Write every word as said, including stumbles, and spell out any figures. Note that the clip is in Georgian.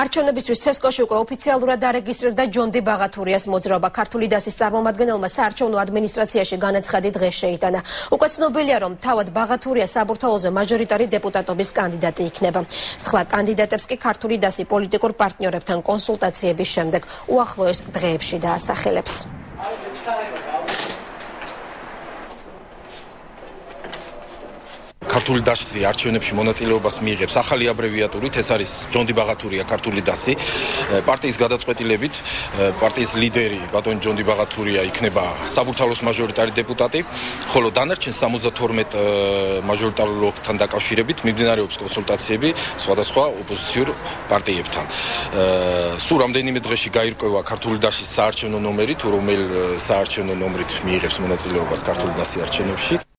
არჩევნებისთვის ცესკოში უკვე ოფიციალურად დარეგისტრირდა ჯონდი ბაღათურიას მოძრაობა. ქართული დასის წარმომადგენელმა საარჩევნო ადმინისტრაციაში განაცხადი დღეს შეიტანა. უკვე ცნობილია, რომ თავად ბაღათურია საბურთალოზე მაჟორიტარი დეპუტატობის კანდიდატი იქნება. სხვა კანდიდატებს კი ქართული დასი პოლიტიკურ პარტნიორებთან კონსულტაციების შემდეგ უახლოეს დღეებში დაასახელებს. ქართული დასი არჩევნებში მონაწილეობას მიიღებს ახალი აბრევიატურით, ეს არის ჯონდი ბაღათურია ქართული დასი. პარტიის გადაწყვეტილებით პარტიის ლიდერი ბატონი ჯონდი ბაღათურია იქნება საბურთალოს მაჟორიტარი დეპუტატი, ხოლო დანარჩენ სამოცდათორმეტ მაჟორიტარულ ოლქთან დაკავშირებით მიმდინარეობს კონსულტაციები სხვადასხვა ოპოზიციურ პარტიებთან. სულ რამდენიმე დღეში გაირკვევა ქართული დასის საარჩევნო ნომერი, თუ რომელ საარჩევნო ნომრით მიიღებს მონაწილეობას ქართული დასი არჩევნებში.